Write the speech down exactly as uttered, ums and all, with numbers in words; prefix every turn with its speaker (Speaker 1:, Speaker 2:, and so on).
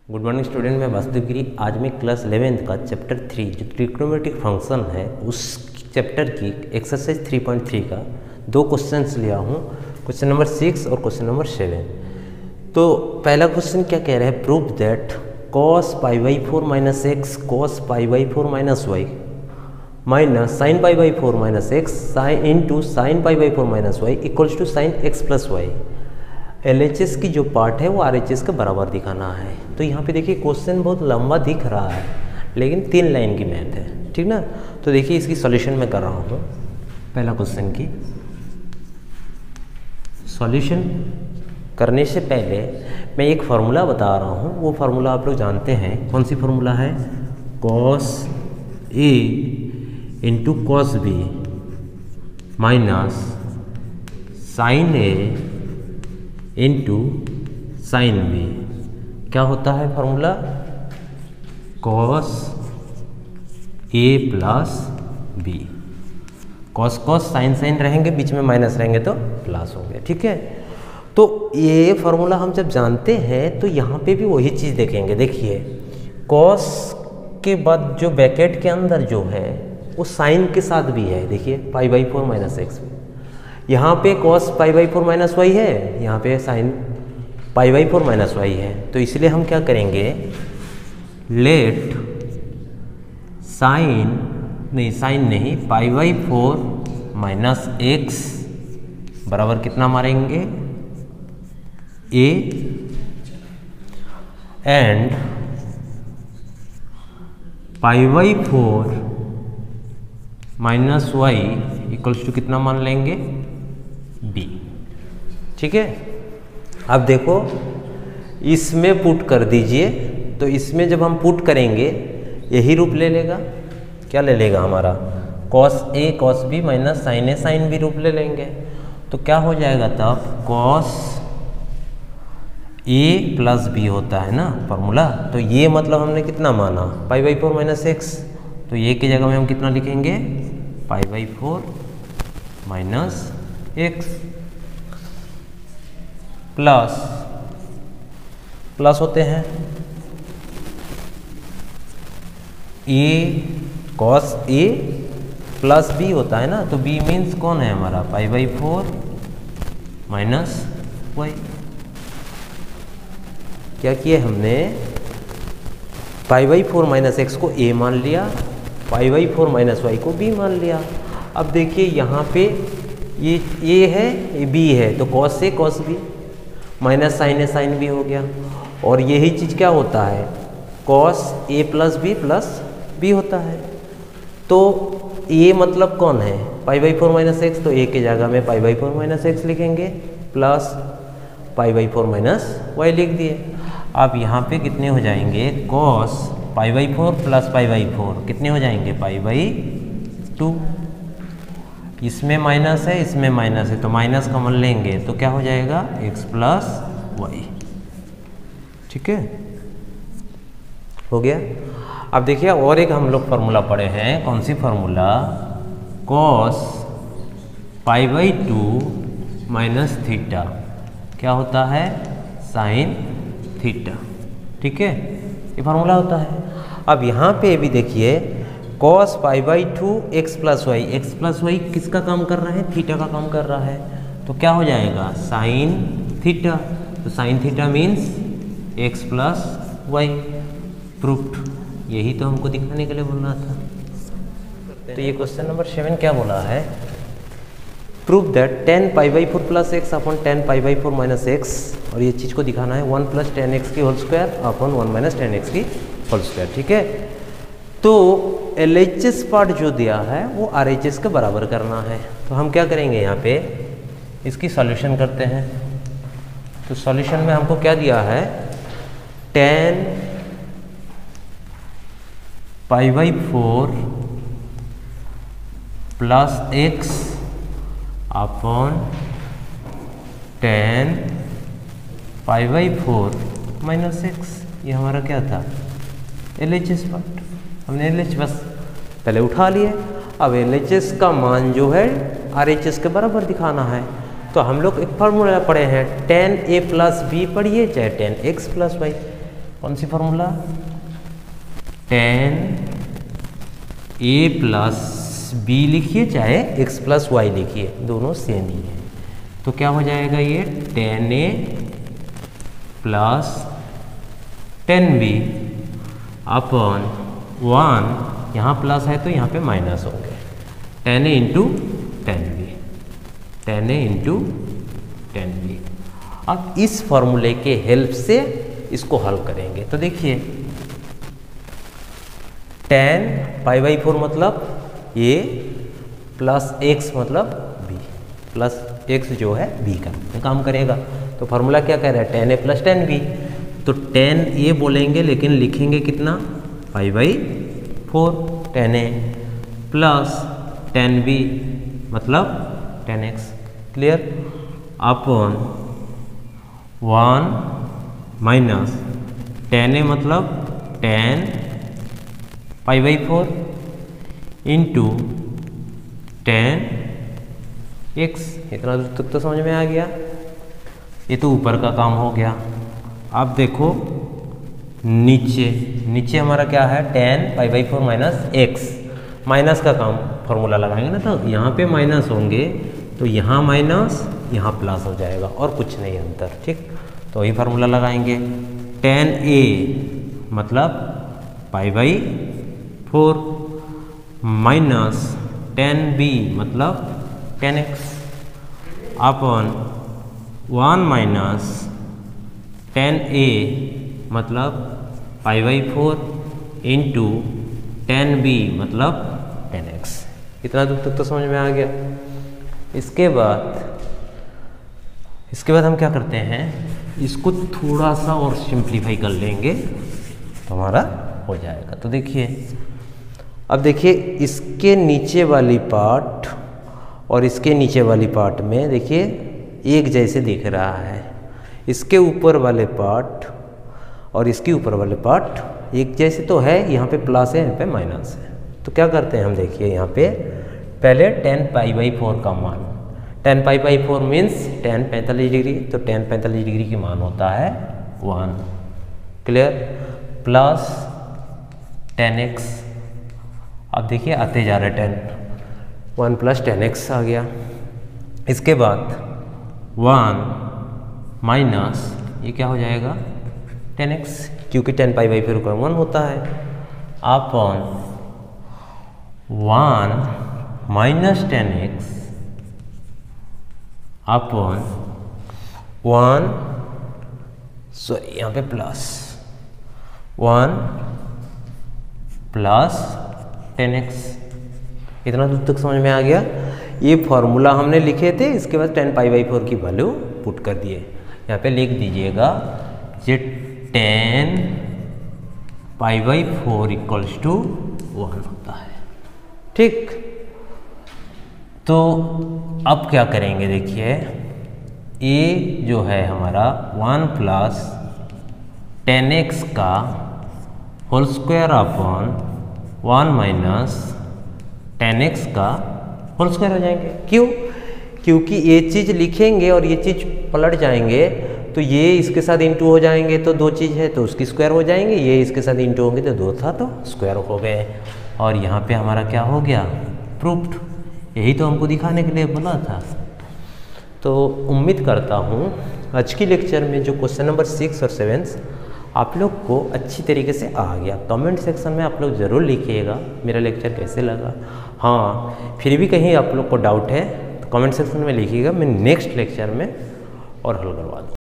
Speaker 1: Good morning student, मैं वासुदेव गिरी। आज मैं क्लास इलेवेंथ का चैप्टर थ्री जो ट्रिग्नोमेट्रिक फंक्शन है उस चैप्टर की एक्सरसाइज थ्री पॉइंट थ्री का दो क्वेश्चंस लिया हूँ, क्वेश्चन नंबर सिक्स और क्वेश्चन नंबर सेवन। तो पहला क्वेश्चन क्या कह रहा है, prove that cos pi by four minus x cos pi by four minus y minus sine pi by four minus x sine into sine pi by four minus y equals to sine x plus y. L H S की जो part है वो R H S के बराबर दिखाना है। तो यहाँ पे देखिए क्वेश्चन बहुत लंबा दिख रहा है लेकिन तीन लाइन की मैथ है, ठीक ना। तो देखिए इसकी सॉल्यूशन मैं कर रहा हूँ। पहला क्वेश्चन की सॉल्यूशन करने से पहले मैं एक फार्मूला बता रहा हूँ, वो फार्मूला आप लोग जानते हैं। कौन सी फार्मूला है, cos A into cos B minus sine A into sine B. क्या होता है formula, cos A plus B. Cos cos sine sine रहेंगे, बीच में माइनस रहेंगे तो प्लस होंगे, ठीक है। तो ये फार्मूला हम जब जानते हैं तो यहाँ पे भी वही चीज़ देखेंगे। देखिए कॉस के बाद जो ब्रैकेट के अंदर जो है वो साइन के साथ भी है। देखिए pi by four minus x, यहाँ पे cos pi by four minus y है, यहाँ पे sine pi by four minus y है। तो इसलिए हम क्या करेंगे, लेट साइन नहीं साइन नहीं pi by four minus x बराबर कितना मारेंगे, A and pi by four minus y equals to कितना मान लेंगे, बी, ठीक है। अब देखो इसमें पुट कर दीजिए, तो इसमें जब हम पुट करेंगे यही रूप ले लेगा। क्या ले लेगा हमारा, cos A cos B minus sine A sine B रूप ले लेंगे। तो क्या हो जाएगा तब, कॉस ए प्लस बी होता है ना फॉर्मूला। तो ये मतलब हमने कितना माना, pi by four minus x. तो ये की जगह में हम कितना लिखेंगे, pi by four minus x plus plus होते हैं A cos A plus B होता है ना। तो बी मीन्स कौन है हमारा, pi by four minus y. क्या किए हमने, pi by four minus x को ए मान लिया, pi by four minus y को बी मान लिया। अब देखिए यहाँ पे ये ए है ये बी है, तो cos A cos B minus sine A sine B हो गया। और यही चीज़ क्या होता है, cos A plus B plus B होता है। तो ए मतलब कौन है, pi by four minus x. तो ए की जगह में pi by four minus x लिखेंगे plus pi by four minus y लिख दिए। अब यहाँ पे कितने हो जाएंगे, cos pi by four plus pi by four कितने हो जाएंगे, पाई बाई टू। इसमें माइनस है इसमें माइनस है तो माइनस कॉमन लेंगे तो क्या हो जाएगा, एक्स प्लस वाई, ठीक है, हो गया। अब देखिए और एक हम लोग फार्मूला पढ़े हैं, कौन सी formula, cos pi by two minus theta क्या होता है, साइन थीटा, ठीक है, ये फार्मूला होता है। अब यहाँ पे भी देखिए cos pi by two x plus y, x plus y किसका काम कर रहा है, थीटा का काम कर रहा है। तो क्या हो जाएगा, साइन थीटा। तो sine theta means x plus y, proved. यही तो हमको दिखाने के लिए बोल रहा था। तो ये क्वेश्चन नंबर सेवन क्या बोला है, prove that tan pi by four plus x upon tan pi by four minus x. और ये चीज़ को दिखाना है वन प्लस टेन एक्स की whole square upon one minus tan x की होल स्क्वायर, ठीक है। तो एल एच एस पार्ट जो दिया है वो आर एच एस के बराबर करना है। तो हम क्या करेंगे, यहाँ पे इसकी सॉल्यूशन करते हैं। तो सॉल्यूशन में हमको क्या दिया है, tan pi by four plus x upon tan pi by four minus x. ये हमारा क्या था, एल एच एस पार्ट। हमने एल एच बस पहले उठा लिए। अब एल एच एस का मान जो है आर एच एस के बराबर दिखाना है। तो हम लोग एक फार्मूला पढ़े हैं, टेन ए प्लस बी पढ़िए चाहे टेन एक्स प्लस वाई। कौन सी formula, tan A plus B लिखिए चाहे एक्स प्लस वाई लिखिए, दोनों सेम ही है। तो क्या हो जाएगा ये tan A plus tan B upon one, यहाँ प्लस है तो यहाँ पे माइनस होंगे, tan A into tan B, tan A into tan B. अब इस फॉर्मूले के हेल्प से इसको हल करेंगे। तो देखिए टेन पाई बाई फोर मतलब ए प्लस एक्स मतलब बी, प्लस एक्स जो है बी का काम करेगा। तो फॉर्मूला क्या कह रहा है, tan A plus tan B. तो टेन ए बोलेंगे लेकिन लिखेंगे कितना, pi by four, tan A plus tan B मतलब tan x. Clear, upon one minus tan A मतलब tan pi by four into tan x. इतना दूर तक तो समझ में आ गया। ये तो ऊपर का काम हो गया। अब देखो नीचे, नीचे हमारा क्या है, tan pi by four minus x. Minus का काम फॉर्मूला लगाएंगे ना, तो यहाँ पे माइनस होंगे तो यहाँ माइनस यहाँ प्लस हो जाएगा और कुछ नहीं अंतर। ठीक, तो वही फार्मूला लगाएंगे, टेन ए मतलब pi by four minus tan B मतलब tan x upon one minus tan A मतलब pi by four into tan B मतलब टेन एक्स। इतना दूर तक तो समझ में आ गया। इसके बाद इसके बाद हम क्या करते हैं, इसको थोड़ा सा और सिंप्लीफाई कर लेंगे तो हमारा हो जाएगा। तो देखिए अब देखिए इसके नीचे वाली पार्ट और इसके नीचे वाली पार्ट में देखिए एक जैसे दिख रहा है। इसके ऊपर वाले पार्ट और इसके ऊपर वाले पार्ट एक जैसे तो है, यहाँ पे प्लस है, यहाँ पे माइनस है। तो क्या करते हैं हम, देखिए यहाँ पे पहले टेन पाई बाई फोर का मान, tan pi by four means tan पैंतालीस डिग्री, तो टेन पैंतालीस डिग्री की मान होता है one. Clear, plus tan x. अब देखिए आते जा रहे tan, one plus tan x आ गया। इसके बाद वन माइनस ये क्या हो जाएगा, टेन एक्स, क्योंकि टेन पाई बाई फोर का वन होता है, upon one minus tan x upon one, sorry यहाँ पे plus one plus tan x. इतना दूर तक समझ में आ गया। ये फॉर्मूला हमने लिखे थे, इसके बाद टेन पाई बाई फोर की वैल्यू पुट कर दिए। यहाँ पे लिख दीजिएगा जे tan pi by four equals to one होता है। ठीक, तो अब क्या करेंगे, देखिए ए जो है हमारा वन प्लस टेन एक्स का whole square upon one minus tan x का होल स्क्वायर हो जाएंगे। क्यों, क्योंकि ये चीज़ लिखेंगे और ये चीज़ पलट जाएंगे तो ये इसके साथ इंटू हो जाएंगे, तो दो चीज़ है तो उसकी स्क्वायर हो जाएंगे, ये इसके साथ इंटू होंगे तो दो था तो स्क्वायर हो गए। और यहाँ पे हमारा क्या हो गया, प्रूफ्ड। यही तो हमको दिखाने के लिए बोला था। तो उम्मीद करता हूँ आज की लेक्चर में जो क्वेश्चन नंबर सिक्स और सेवन आप लोग को अच्छी तरीके से आ गया। कमेंट सेक्शन में आप लोग ज़रूर लिखिएगा मेरा लेक्चर कैसे लगा। हाँ, फिर भी कहीं आप लोग को डाउट है तो कमेंट सेक्शन में लिखिएगा, मैं नेक्स्ट लेक्चर में और हल करवा दूँ।